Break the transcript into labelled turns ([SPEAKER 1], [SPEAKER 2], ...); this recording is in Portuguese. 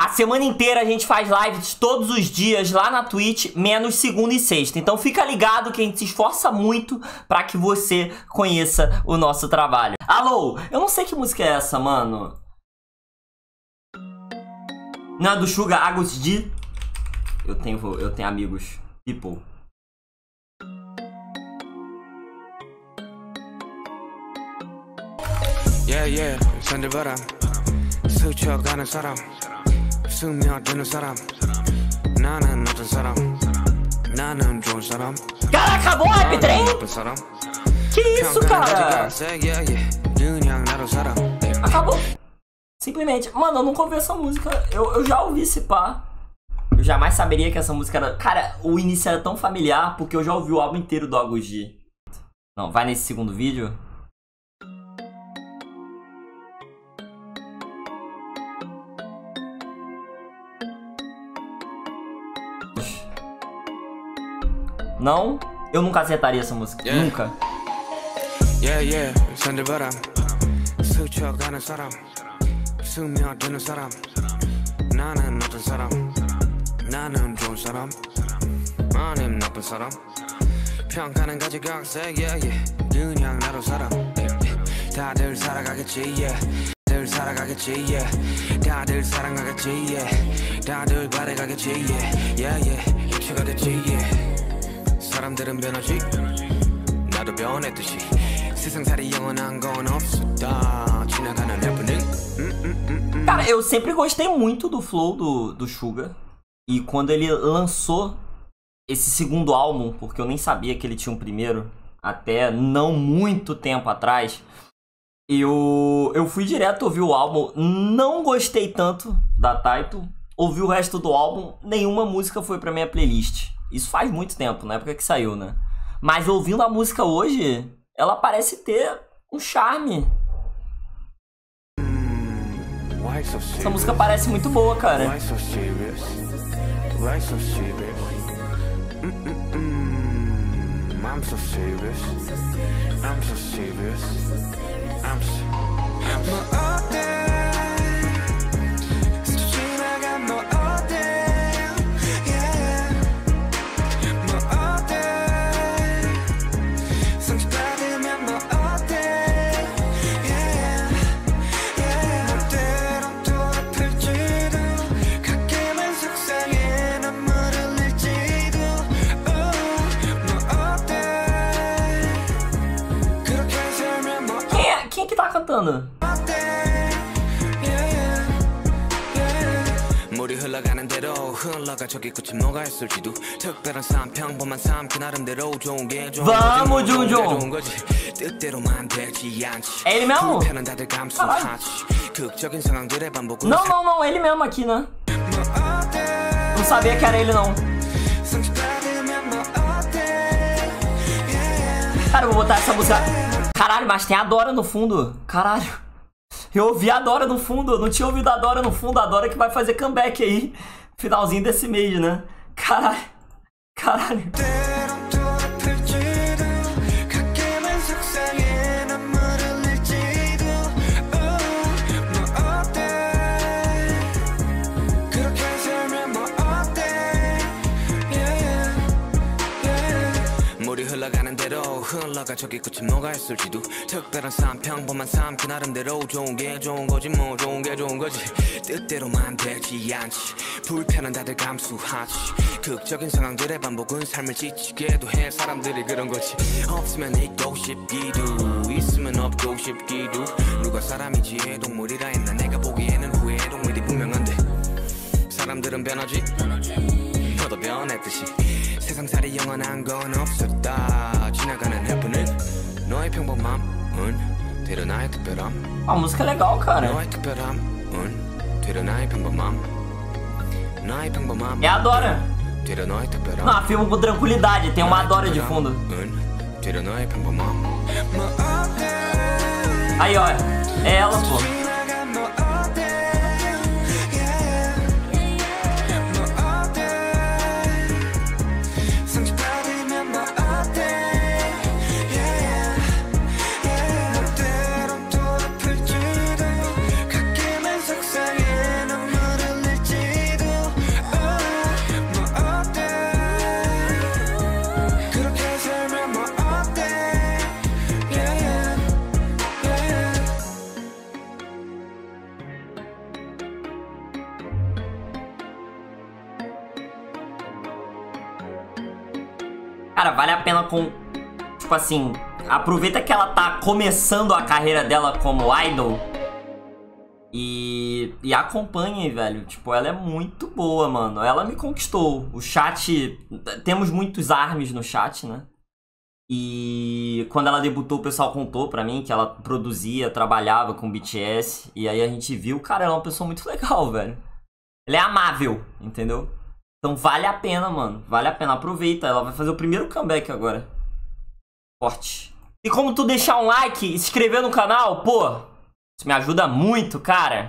[SPEAKER 1] A semana inteira a gente faz lives todos os dias lá na Twitch, menos segunda e sexta. Então fica ligado que a gente se esforça muito pra que você conheça o nosso trabalho. Alô, eu não sei que música é essa, mano. Não é do Suga, Agus D? Eu tenho amigos. People.
[SPEAKER 2] Yeah, 산들바람 스쳐가는 사람 스며드는 사람 나는 어떤 사람 나는 좋은 사람
[SPEAKER 1] Caraca, acabou o hype trem? Que isso, cara?
[SPEAKER 2] 그냥 나로 살아
[SPEAKER 1] Acabou. Simplesmente. Mano, eu nunca ouvi essa música. Eu já ouvi esse pá. Eu jamais saberia que essa música era... Cara, o início era tão familiar porque eu já ouvi o álbum inteiro do Agus D. Não, vai nesse segundo vídeo. Não, eu nunca acertaria essa música. Nunca.
[SPEAKER 2] Yeah, 산들바람 스쳐가는 사람 스며드는 사람 나는 어떤 사람 나는 좋은 사람 아님 나쁜 사람 평가는 가지각색 그냥 나로 살아 다들 살아가겠지 다들 살아가겠지 다들 사랑하겠지 다들 바래가겠지 익혀가겠지 사람들은 변하지 나도 변했듯이 세상살이 영원한 건 없었다 지나가는 내 본능
[SPEAKER 1] Cara, eu sempre gostei muito do flow do Suga. E quando ele lançou esse segundo álbum, porque eu nem sabia que ele tinha um primeiro, até não muito tempo atrás, eu fui direto ouvir o álbum, não gostei tanto da Title, ouvi o resto do álbum, nenhuma música foi pra minha playlist. Isso faz muito tempo, na época que saiu, né? Mas ouvindo a música hoje, ela parece ter um charme. Essa música parece muito boa, cara. Quem é que tá cantando?
[SPEAKER 2] 물이 흘러가는 대로 흘러가 저기 끝이 뭐가 있을지도 특별한 삶 평범한 삶 그 나름대로 좋은 게 좋은
[SPEAKER 1] Vamos,
[SPEAKER 2] 거지
[SPEAKER 1] Junjun.
[SPEAKER 2] 좋은 거지 뜻대로만 되지 않지
[SPEAKER 1] É ele mesmo?
[SPEAKER 2] 불편은 다들 감수하지 극적인 상황들의 반복은
[SPEAKER 1] Não, ele mesmo aqui, né? Não sabia que era ele, não. Cara, eu vou botar essa música... Caralho, mas tem a Dora no fundo. Caralho. Eu ouvi a Dora no fundo. Eu não tinha ouvido a Dora no fundo. A Dora que vai fazer comeback aí. Finalzinho desse mês, né? Caralho. Caralho.
[SPEAKER 2] 물이 흘러가는 대로 흘러가 저기 끝이 뭐가 있을지도 특별한 삶 평범한 삶 그 나름대로 좋은 게 좋은 거지 뭐 좋은 게 좋은 거지 뜻대로만 되지 않지 불편은 다들 감수하지 극적인 상황들의 반복은 삶을 지치게도 해 사람들이 그런 거지 없으면 있고 싶기도 있으면 없고 싶기도 누가 사람이지 동물이라 했나 내가 보기에는 후회 동물이 분명한데 사람들은 변하지 너도 변했듯이 세상살이 영원한 건 없었다 지나가는 해프는 너의 평범함은 되려 나의 특별함
[SPEAKER 1] A música é legal, cara.
[SPEAKER 2] 너의 특별함은 되려 나의 평범함 나의 평범함
[SPEAKER 1] É a Dora.
[SPEAKER 2] 되려 너의 특별함
[SPEAKER 1] Não, filma com tranquilidade. Tem uma Dora de fundo.
[SPEAKER 2] 되려 너의 평범함
[SPEAKER 1] Aí, ó. É ela, pô. Cara, vale a pena com... Tipo assim, aproveita que ela tá começando a carreira dela como idol e acompanhe, velho. Tipo, ela é muito boa, mano. Ela me conquistou. O chat... Temos muitos ARMYs no chat, né? E quando ela debutou, o pessoal contou pra mim que ela produzia, trabalhava com BTS. E aí a gente viu, cara, ela é uma pessoa muito legal, velho. Ela é amável, entendeu? Então vale a pena, mano. Vale a pena. Aproveita. Ela vai fazer o primeiro comeback agora. Forte. E como tu deixar um like e se inscrever no canal, pô, isso me ajuda muito, cara.